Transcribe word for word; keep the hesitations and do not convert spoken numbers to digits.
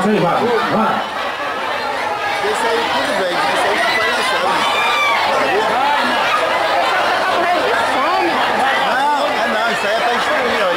Aí, vai, vai. Esse aí tudo bem, esse aí que palhaçada. Não, é não, isso aí é pra instruir, ó.